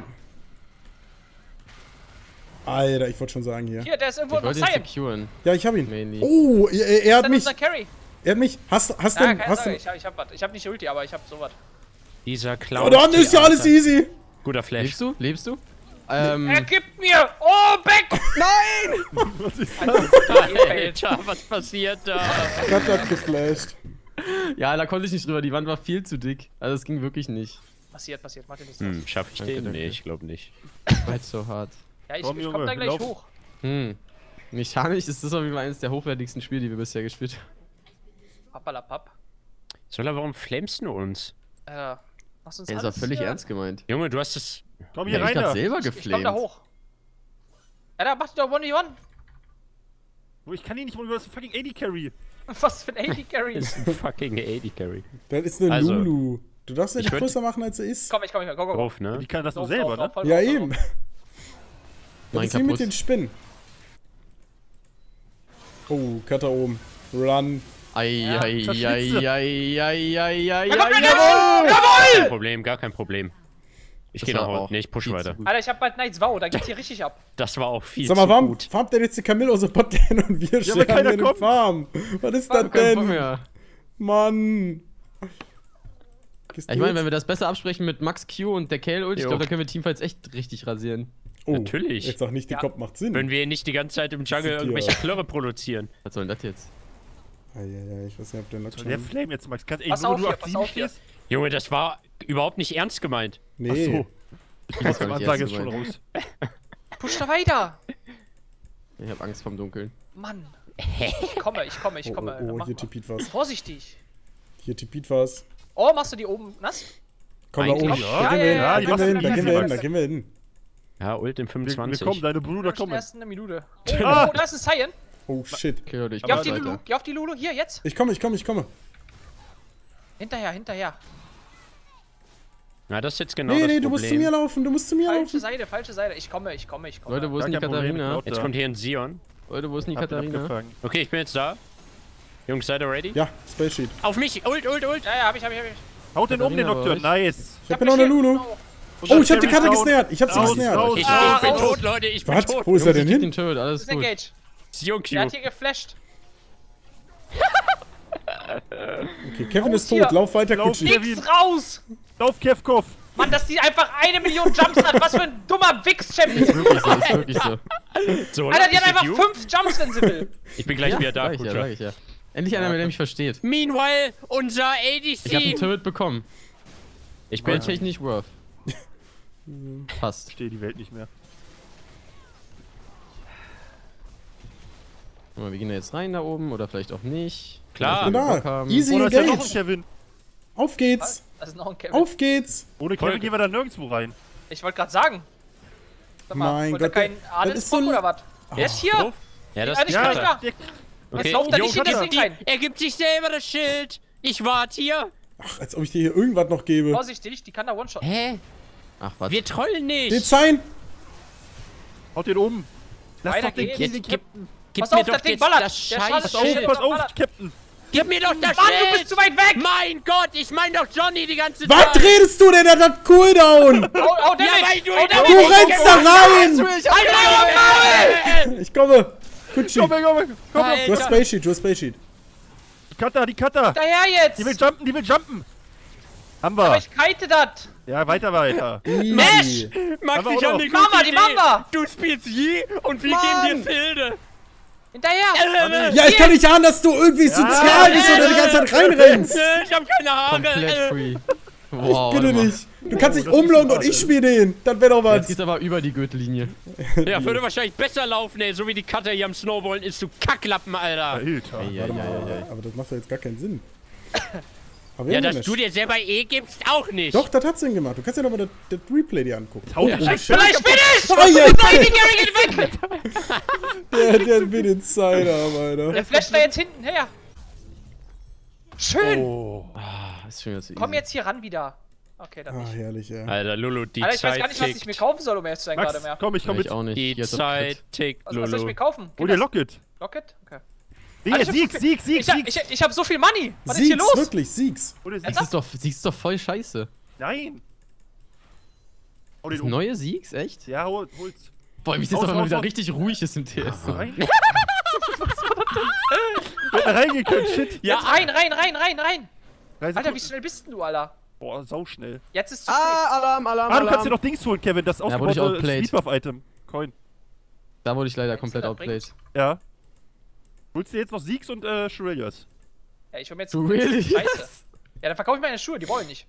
Alter, ich wollte schon sagen hier. Hier, der ist irgendwo Ich noch wollte ihn Cyan. securen. Ja, ich hab ihn. Mainly. Oh, er, er, er hat Das mich. ist unser Carry. Er hat mich. Hast, hast Ja, denn. keine Hast Sorge, du. ich hab, ich hab was. Ich hab nicht Ulti, aber ich hab sowas. Dieser Clown. Oh, dann ist ja alles easy. Guter Flash. Lebst du? Lebst du? Ähm. Er gibt mir! Oh, Back! Nein! Was ist Alter, was passiert da? Gott hat geflasht. Ja, da konnte ich nicht drüber. Die Wand war viel zu dick. Also, es ging wirklich nicht. Passiert, passiert, mach dir nichts Hm, schaff ich Danke, den? danke. Nee, ich glaube nicht. War jetzt so hart. Ja, ich, Komm, ich Junge, komm da gleich lauf. hoch. Hm. Mechanisch ist das auf jeden Fall eines der hochwertigsten Spiele, die wir bisher gespielt haben. Pappalapapp. Soll warum flamest du uns? Äh, machst uns Ey, das war alles völlig hier. ernst gemeint. Junge, du hast es. Komm Ja, hier ich rein hab da. selber Ich komm da geflamed. hoch. Ja, da macht doch one v one. Wo, Ich kann ihn nicht mal, du hast einen fucking A D Carry. Was für ein A D Carry. Ist ein fucking A D Carry. Das ist eine Also, Lulu. Du darfst ja ich nicht würd- größer machen, als er ist. Komm, ich komm, ich komm, go, go, go. Drauf, ne? Die kann das nur Lauf, selber, lauf, ne? lauf, lauf, Ja, lauf, eben. lauf. Das Mein ist wie mit kaputt. den Spinnen. Oh, Cutter oben. Run. Ei, Ja, ei, verschwitze. ei, ei, ei, ei, ei, Da kommt ei, der jawohl! Jawohl! Kein Problem, gar kein Problem. Ich Das geh war nach auch unten. Nee, ich push viel weiter. zu gut. Alter, ich hab bald Knights Wow, da geht's hier richtig ab. Das war auch viel Sag mal, zu warum gut. farmt der jetzt die Camille aus der Botlane und wir weil stehen keiner hier in den kommt. Farm? Was ist das Kein Bock denn? mehr. Mann. Gehst Ich du meine, jetzt? wenn wir das besser absprechen mit Max Q und der Kale Ult, ich Jo. glaube, da können wir Teamfights echt richtig rasieren. Oh, Natürlich. Jetzt sag nicht, die Ja. Kopf macht Sinn. Wenn wir nicht die ganze Zeit im Jungle Sieht irgendwelche ja. Klirre produzieren. Was soll denn das jetzt? Ah, ja, ja, ich weiß nicht, ob der noch So, der schon... Flame jetzt, Max. Kannst, ey, Pass nur auf du hier, auf pass sieben auf hier. stehst. Junge, das war überhaupt nicht ernst gemeint. Nee. Ach so. Ich weiß Die gar nicht, Ansage erst ist schon gemeint. raus. Push da weiter. Ich hab Angst vom Dunkeln. Mann. Ich komme, ich komme, ich Oh, komme. oh, oh Mach hier mal. tippt was. Vorsichtig. Hier tippt was. Oh, machst du die oben nass? Komm da Eigentlich oben. ja. Da gehen wir hin, Ja, da ja, gehen ja, wir hin, da easy, gehen wir hin, Max. da gehen wir hin. Ja, Ult in Wir, wir fünfundzwanzig. kommen, deine Brüder Schon kommen. erst in eine Minute. Oh, Ah. oh, da ist ein Cyan. Oh, shit. Okay, Leute, ich Geh auf mach die Lulu, weiter. geh auf die Lulu. Hier, jetzt. Ich komme, ich komme, ich komme. Hinterher, hinterher. Na, das ist jetzt genau Nee, das nee, du Problem. musst zu mir laufen, du musst zu mir Falsche laufen. Seite, falsche Seite. Ich komme, ich komme, ich komme. Leute, wo ist Gar denn die kein Problem, Katharina? ich glaub, Jetzt kommt hier ein Sion. Leute, wo ist denn die Hab ihn Katharina? abgefangen. Okay, ich bin jetzt da. Jungs, seid ihr ready? Ja, Space Sheet. Auf mich! Ult, Ult, Ult! Ja, ja, hab ich, hab ich, hab ich. Haut den um, den Katharina Nocturne. Nice. Ich hab genau eine Lulu. Oh, ich hab die Karte Carry gesnärt. Ich hab sie Raus, gesnärt. raus. Ich, Ah, ich bin raus. tot, Leute, ich bin Was? tot. Wo ist er Jungs, denn ich krieg den hin? Turret, alles gut. Disengage. Sion Der hat Q. hier geflasht. Okay, Kevin Raus ist tot. hier. Lauf weiter, Lauf. Kutschi. Kevin. Nix raus! Lauf, Kevkov. Mann, dass die einfach eine Million Jumps hat. Was für ein dummer Wix-Champion. Ist wirklich so, ist wirklich so. So, Alter, die ist hat einfach Q. fünf Jumps, wenn sie will. Ich bin gleich Ja, wieder da, sag ich ja, Kutscher. sag ich ja. Endlich einer, der mich versteht. Meanwhile, unser A D Ich hab einen C. Turret bekommen. Ich Bin bin tatsächlich nicht worth. Passt. Ich stehe die Welt nicht mehr. Guck mal, wir gehen da jetzt rein da oben oder vielleicht auch nicht. Klar. Wenn wir Da. Bock haben. Easy. Oh, da ist ja noch ein Engage. Kevin. Auf geht's. Das ist noch ein Kevin. Auf geht's. Ohne Kevin gehen wir da nirgendwo rein. Ich wollte gerade sagen. Sag mal, Mein wollt Gott, ihr keinen das ist Adelsbock so ein- oder was? Der ist hier. Drauf? Ja, das Ah, ist nicht die gleich Karte. da. Der, Okay. Jetzt lauft er Jo, nicht in das Kata. Ding rein. Er gibt sich selber das Schild. Ich warte hier. Ach, als ob ich dir hier irgendwas noch gebe. Vorsichtig, die kann da One-Shot. Hä? Ach, was? Wir trollen Den nicht. Sein. haut den um. Lass Weiter doch den geht's. Kiesel, Jetzt gib, Captain. gib Pass mir auf, doch das Ding jetzt ballert. das Der scheiß Scheiß- Pass auf, Schild. pass auf, Ballert. Captain. Gib mir doch das Mann, Schild. du bist zu weit weg. Mein Gott, ich mein doch Johnny die ganze Was Zeit. redest du denn? Der hat Cooldown. Oh, oh, Damage. Ja, weil du oh, ihn Damage. Du damit- rennst da rein. Maul! Ich komme. Kutschi. Komm, komm, komm. komm. Du hast Alter. Space Sheet, du hast Space Sheet. Die Cutter, die Cutter. Daher jetzt. Die will jumpen, die will jumpen. Haben wir. Aber ich kite das. Ja, weiter, weiter. Easy. Max, Aber ich auch hab noch. ne Mama, gute die Idee. Mama. Du spielst je und wir Mann. geben dir Filde. Hinterher. Ja, ich kann nicht ahnen, dass du irgendwie sozial bist und da die ganze Zeit reinrennst. Ich hab keine Haare. Komplett free. Wow. Bitte warte mal. nicht. Du kannst dich das ist umlohnen und smart, ich spiele den. Das wäre doch Jetzt was. geht's aber über die Gürtellinie. Ja, würde wahrscheinlich besser laufen, ey. So wie die Cutter hier am Snowballen ist, du Kacklappen, Alter. Alter. Ja, ja, ja, ja. Aber das macht doch jetzt gar keinen Sinn. Aber wir Ja, haben dass nicht. du dir selber E gibst, auch nicht. Doch, das hat Sinn gemacht. Du kannst ja nochmal das, das Replay dir angucken. Hau Ja, oh, scheiße. shit. Vielleicht bin ich! Ah, ja, Nein, Gary, geht weg! der, der will den Sidearm, Alter. Der flasht da jetzt hinten her. Schön! Oh. Ah, ist schon wieder zu easy. Komm jetzt hier ran wieder. Okay, dann Ah, nicht. herrlich, ja. Alter, Lulu, die Alter, ich weiß Zeit gar nicht, was ich mir tickt. kaufen soll, um ehrlich zu sein, gerade Max, mehr. komm, ich komm Ja, ich mit. auch nicht. Die Hier hat er Zeit Crit. tickt, Was, was soll ich mir Lulu. kaufen? Hol Gib dir das. Locket. Locket? Okay. Digga, Alter, ich Sieg, hab- Sieg, Sieg, Ich hab, Sieg. ich, ich hab so viel Money! Was ist hier Siegs, los? wirklich, Siegs. Hol dir Sieg. Siegs ist doch, Siegs ist doch voll scheiße. Nein. Hol den Das um. neue Siegs, echt? Ja, hol, hol's. Boah, wie es jetzt Aus, doch immer aus, wieder aus. richtig ruhig ist im T S. Rein. Wird da reingekönnt, shit. Ja, Jetzt rein, rein, rein, rein, rein! Drei Alter, wie Sekunden. schnell bist denn du, Alter? Boah, sau schnell. Jetzt ist zu spät. Ah, Alarm, Alarm, Ah, du kannst Alarm. dir noch Dings holen, Kevin. Das Ja, wurde ich ausgebaute outplayed. Sleep-Buff-Item. Coin. Da wurde ich leider Meinst du, komplett das outplayed. Ja. Holst dir jetzt noch Siegs und äh, Shurelias. Ja, ich hol mir jetzt Du really? Scheiße. Ja, dann verkaufe ich meine Schuhe, die wollen nicht.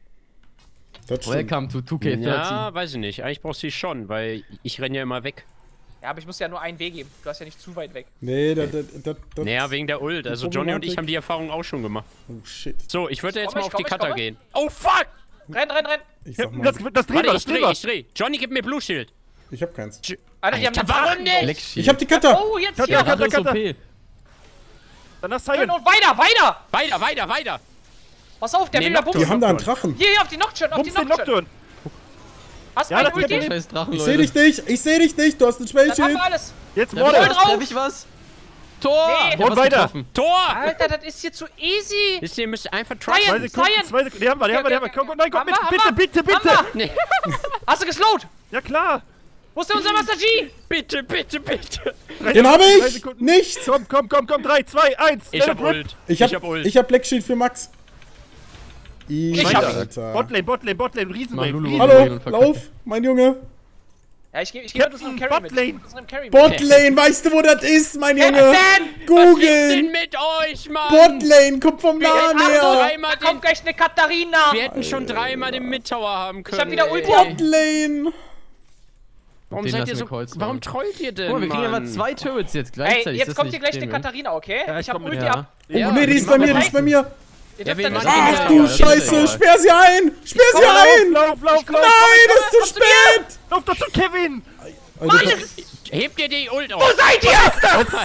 Das stimmt. Welcome to two K thirteen. Ja, weiß ich nicht. Eigentlich brauchst du sie schon, weil ich renne ja immer weg. Ja, aber ich muss ja nur einen Weg geben. Du hast ja nicht zu weit weg. Nee, das, das, das, das Naja, wegen der Ult. Also Johnny und ich Problematik. haben die Erfahrung auch schon gemacht. Oh, shit. So, ich würde Ich jetzt komme, mal ich auf die komme, ich Cutter komme. gehen. Oh, fuck! Renn, renn, renn! Ich sag mal, Das, das drehen Warte, wir, ich das drehen dreh, wir. ich dreh. Johnny, gib mir Blue Shield. ich hab keins. Alter, die haben Alter, einen warum Drachen, nicht? Bro. Black Shield. Ich hab die Cutter! Oh, jetzt Cutter, hier! Cutter. Drache ist O P. Dann hast Schön Silent. und weiter, weiter! Weiter, weiter, weiter. Pass auf, der Nee, will da Nocturne. Die bumsen. haben da einen Drachen. Hier, hier, auf die Nocturne, auf die Bums den Nocturne. Nocturne. Hast du Ja, meine das geht Ulti? Scheiß Drachen, Ich Leute. seh dich nicht, ich seh dich nicht, du hast ein Dann haben Spellschild. wir alles. Jetzt Ja, Morde. voll was? drauf. Treff ich was? Tor! Nee. Ich hab Und was weiter. getroffen. Tor! Alter, das ist hier zu easy. Wisst ihr, ihr müsst einfach Zion. Zwei tryen. Sekunden, Zion. zwei Sekunden. Die haben wir, die haben wir, die haben wir. Komm, komm, nein, komm, Haben bitte, wir, bitte, haben wir. bitte, bitte. Haben Nee. Hast du geslowt? Ja, klar. Wo ist denn unser Master G? Bitte, bitte, bitte. Drei Den hab Sekunden, drei ich! Sekunden. Nicht! Komm, komm, komm, komm. Drei, zwei, eins. Ich Let hab it rip. Ult. Ich hab, hab Ult. ich hab Black Shield für Max. Ich hab ihn. Alter. Botlane, Botlane, Botlane. Mach Riesenwave. Lulu. Riesen- Hallo, lauf, mein Junge. Ja, ich geh, ich geh mit unserem Carry mit. Ich Botlane. geh mit unserem Carry mit. Botlane, weißt du, wo das ist, mein Junge? Captain! Was ist denn Googeln! mit euch, Mann? Botlane, kommt vom Wir Namen hätten her! dreimal Da kommt den, gleich eine Katharina. wir hätten schon dreimal den Mid-Tower haben können. hab wieder Ulti. ey. Botlane! Warum Den seid lassen ihr wir so... kreuzen. Warum trollt ihr denn, Guck mal, wir kriegen Mann? aber zwei Turrets jetzt Ey, gleichzeitig. jetzt Das kommt ist hier gleich eine nicht Katharina, okay? Ja, ich ich hab komm mit. Ulti Ja. ab. Oh, Ja, nee, die ist bei mir, die ist bei mir. Ihr Ja, dürft wen da nicht mach ich rein. denn Ach Ja, du das ist Scheiße, egal. sperr sie ein! Sperr sie komme, ein! Lauf, lauf, lauf. Nein, das ist zu kommst du mir? spät! Lauf doch zu Kevin. Alter, das- Hebt ihr die Ult auf? Wo Seid ihr?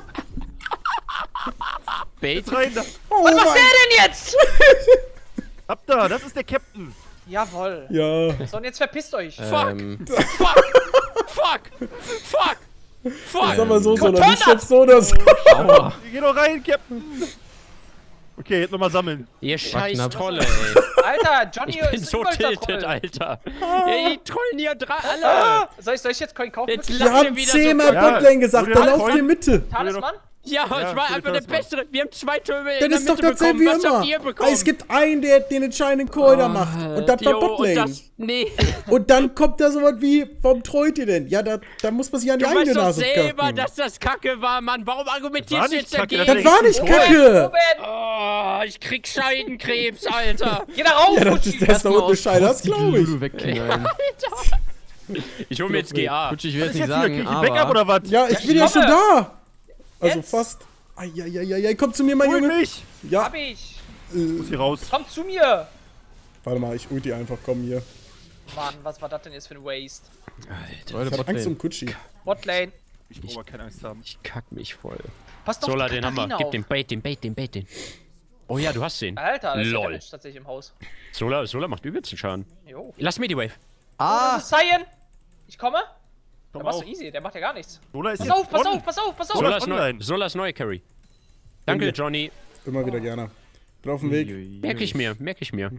Bait? Jetzt rein da. Oh Was macht mein... der denn jetzt? Ab da, das ist der Captain. Jawoll. Ja. So, und jetzt verpisst euch. Fuck. Ähm, Fuck! Fuck! Fuck! Fuck! Sag mal so, so, Komm, oder turn nicht schubst so oder so. aua. Geh doch rein, Captain. Okay, jetzt nochmal sammeln. Ihr scheiß knapp. Trolle, ey. Alter, Johnny Ich bin ist so übelst der tilted, Troll. Alter. Ja, die trollen hier drei alle. Ah, Soll ich, soll ich jetzt Coin kaufen? Jetzt Wirklich? Wir lacht ihr haben wieder zehnmal so. Ja, Botlane gesagt, du dann hast lauft voll- ihr Mitte. Talisman? Ja, Ja, es war gute einfach der Talisman. bessere. Wir haben zwei Türme in Das der ist doch Mitte dasselbe bekommen. wie Was habt ihr immer. bekommen? Es gibt einen, der den entscheidenden Call da macht. Und das war Jo, und Botlane. das- Nee. Und dann kommt da sowas wie, warum treut ihr denn? Ja, da, da muss man sich an die Du eigene weißt doch Nase selber, kacken. dass das Kacke war, Mann. Warum War argumentierst du nicht jetzt Kacke, dagegen? Das war nicht Kacke! Oben! Oh, ich krieg Scheidenkrebs, Alter. Geh da rauf, Ja, das Gucci. ist der ist da unten Bescheid, das die glaube ich. Lulu wegknallen. Ich hol mir jetzt G A. Gucci, ich will Was jetzt ist nicht jetzt hier? Krieg sagen, ich Backup aber... oder was? Ja, ich Ja, bin ich ja schon komme. da. Also Jetzt? fast. Eieieiei, komm zu mir, mein Hol Junge. mich. Ja, Hab ich. Muss hier raus. Komm zu mir. warte mal, ich ulti einfach, komm hier. Mann, was war das denn jetzt für ein Waste? Leute, Ich hab Angst Botlane. um Kutschi. Botlane. Ich brauche aber keine Angst haben. Ich kack mich voll. Pass doch Sola, die den haben wir. Katharina Gib auf. den Bait, den Bait, den Bait, den. Oh ja, du hast den. Alter, das ist Lol. der Mensch tatsächlich im Haus. Sola, Sola macht übelsten Schaden. Jo. Lass mir die Wave. Ah! Das ist Cyan. Ich komme. Der Komm machst auf. du easy, der macht ja gar nichts. Sola ist Pass jetzt auf, pass on. auf, pass auf, pass auf. Sola Sola ist ist, neu, online. Sola ist neue Carry. Danke, Johnny. Immer wieder gerne. Bin auf dem Weg. Merke ich mir, merke ich mir.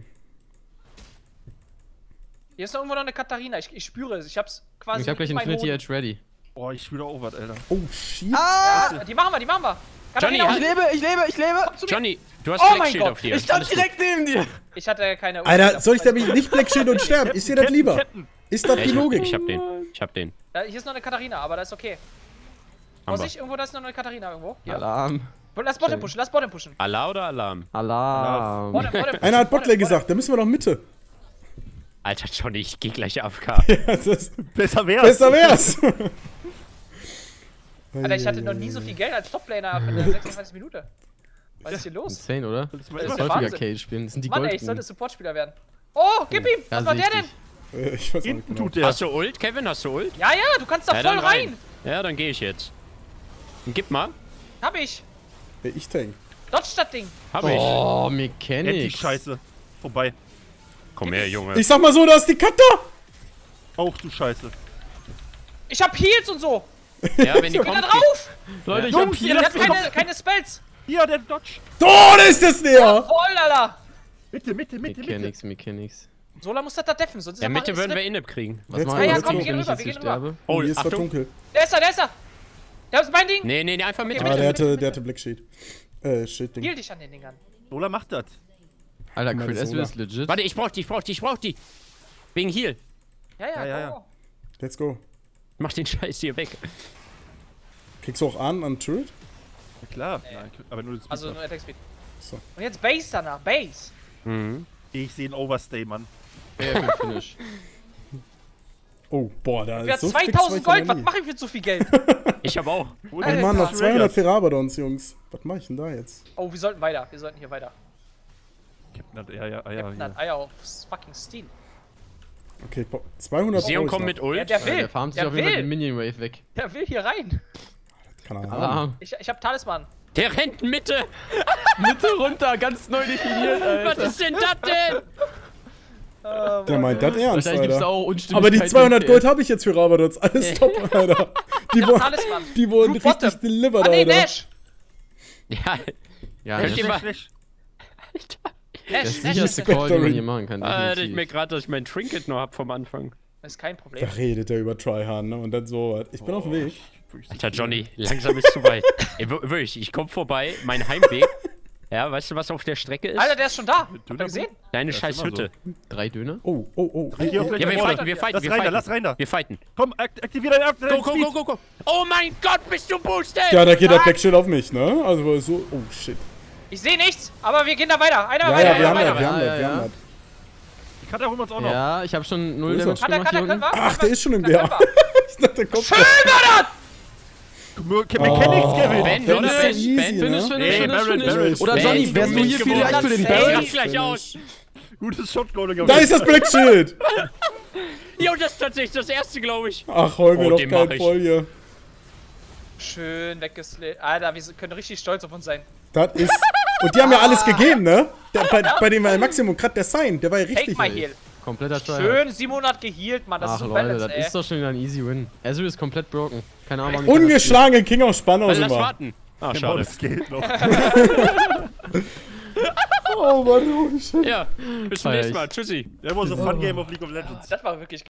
Hier ist noch irgendwo noch eine Katharina. Ich, ich spüre es. Ich hab's quasi. Ich hab gleich mit meinem Infinity Hoden. Edge ready. Boah, ich spüre auch was, Alter. Oh, shit. Ja, die machen wir, die machen wir. Johnny, Katharina, Ich lebe, ich lebe, ich lebe! komm zu mir. Johnny, du hast Oh Black mein Shield Gott, auf dir. Ich stand Alles gut. direkt neben dir! Ich hatte keine. Alter, soll ich da mich nicht Black Shield und sterben? Ist dir das Captain, lieber? Captain. Ist das Ja, die ich, hab, Logik? ich hab den. Ich hab den. Ja, hier ist noch eine Katharina, aber das ist okay. Haben Muss wir. ich irgendwo, da ist noch eine Katharina irgendwo? Ja. Alarm. Lass Bottom pushen, lass Bottom pushen. Allah oder Alarm? Alarm. Bottom, Bottom pushen. Einer hat Bottom, Botlane Bottom. gesagt, da müssen wir doch Mitte. Alter, Johnny, ich geh gleich A F K. Das ist, Besser wär's. besser wär's. Alter, ich hatte noch nie so viel Geld als Toplaner in der sechsundzwanzigsten Minute. Was ist hier los? Insane, oder? Das ist Das ist ist der häufiger Wahnsinn. Cage spielen. Das sind die Mann, ey, ich Goldruhen. sollte Supportspieler werden. Oh, gib ihm! Ja, Was war sehe der ich denn? Äh, Ich weiß auch nicht Hinten genau. tut der. Hast du Ult, Kevin? Hast du Ult? Ja, ja, du kannst da Ja, voll dann rein. Ja, dann gehe ich jetzt. Gib mal. Hab ich. Wer ich tank. Dodge das Ding. Hab Oh, Endlich Mechanics. Scheiße. Vorbei. ich. Komm her, Junge. Ich sag mal so, da ist die Cutter! Auch du Scheiße. Ich hab Heals und so. Ja, wenn die Ich bin da kommt. drauf. Leute, ich Jungs, hab ihr Ich hier... hab keine, keine Spells. Hier, der Dodge. Oh, da ist das näher! Voll, Alter. Mitte, Mitte, Mitte, Mitte. Mechanics, Mechanics. Sola muss das da deffen, sonst ist Ja, er Mitte mal- würden wir Inip kriegen. Was Jetzt machen komm, wir ja, jetzt, komm, wenn wir gehen ich rüber, jetzt hier wir gehen rüber. sterbe? Oh, Hier ist was Achtung. dunkel. Der ist da, der ist da. Der ist mein Ding. Nee, nee, nee, einfach Mitte. Ah, der hatte, der hatte Black Sheet. Äh, Shit-Ding. Heal dich an den Dingern. Lola macht das. Alter, Meine Crit S Sola. ist legit. Warte, ich brauch die, ich brauch die, ich brauch die. Wegen Heal. Ja, ja, Ja, ja, go, ja. go. Let's go. Mach den Scheiß hier weg. Kriegst du auch an an Turret? Ja, klar. Nein, aber nur das Also nur Attack Speed. So. Und jetzt Base danach, Base. Mhm. Ich sehe einen Overstay, Mann. Ja, für Finish. Oh, boah, da Wir ist haben so fix zweitausend war ich Gold, noch was nie. mache ich mit so viel Geld? Ich hab auch. Oh Mann, noch zweihundert Ferabadons, Jungs. Was mach ich denn da jetzt? Oh, wir sollten weiter, wir sollten hier weiter. Captain hat Eier, Eier Captain hier. hat Eier aufs fucking Steel. Okay, bo- zweihundert Sion brauch ich kommt noch. mit Ja, Ult. der Ja, will, der farmt sich der auf jeden Fall will, den Minion Wave weg. der will hier rein. Keine Ahnung. Ah, Ich, ich hab Talisman. Der rennt Mitte. Mitte runter, ganz neu definiert, Was Alter. ist denn das denn? Der meint das ernst, Wahrscheinlich gibt's da Alter. auch Unstimmigkeiten. Aber die im zweihundert P S. Gold habe ich jetzt für Rabadons. Alles top, Alter. Die, Ich hab wurden- Talisman. die wurden Root richtig Bottom. delivered, Ah, nee, Alter. Nash. Ja, Ja, Hört das ihr ist mal- Flash. Alter. der Nash, Nash sicherste ist, Spectre Call, den man Ring. hier machen kann. Alter, ich definitiv. merk grad, dass ich mein Trinket noch hab vom Anfang. ist kein Da Problem. redet er über Tryhard, ne? Und dann so was. Ich bin auf dem Weg. Alter, Johnny, langsam ist zu weit. Ey, wir- wirklich, ich komm vorbei, mein Heimweg. Ja, weißt du, was auf der Strecke ist? Alter, der ist schon da. Habt ihr Döner- gesehen? Deine ist scheiß immer Hütte. Drei Döner? Oh, oh, oh. Ich geh auf oh, gleich Ja, wir nach vorne. fighten, wir fighten, Lass wir rein da, fighten. lass rein da. Wir fighten. Komm, ak aktiviere deinen Go, go, go, go, go. Oh mein Gott, bist du boosted? Ja, da geht der Black Shield auf mich, ne? Also so. Oh, shit. Ich sehe nichts, aber wir gehen da weiter. Einer Ja, weiter, ja, wir einer haben weiter. das, wir haben Ja, das, wir ja, haben ja. das. Die Karte holen wir uns auch noch. Ja, ich habe schon null Wo ist Damage er? Kann er, gemacht kann hier er, können unten. wir? Ach, der ist schon im Kann G A. können wir. Ich dachte, der kommt. Schön war das! Mechanics, Kevin. Ben, Das oder ist so Ben? easy, Ben? Finish, ne? finish, Nee, finish, Barrel, finish. Barrel. Oder Ben, Johnny, du wärst du bist hier gewonnen. vielleicht für den Ey, Barrel? sieht gleich aus. Gutes Shotcalling. Da ist das Black Shield! Jo, das ist tatsächlich das erste, glaube ich. Ach, hol mir Oh, doch den mach kein ich. voll hier. Schön weggeslayt. Alter, wir können richtig stolz auf uns sein. Das ist. Und die haben ja alles gegeben, ne? Der, bei, bei dem war ja Maximum gerade der Sign, der war ja Take richtig. my ey. heal. Kompletter Try. Schön siebenhundert geheilt, Mann. Das Ach ist so Leute, balanced, das ey. ist doch schon wieder ein easy win. Ezreal ist komplett broken. Keine Ahnung, warum die das Ungeschlagen King of Spannau Also sind lass wir. warten. Ah, Genau, schade. das geht noch. Oh Mann, holy shit. Ja, bis zum Feier nächsten ich. Mal. Tschüssi. That was a fun game of League of Legends. Das war wirklich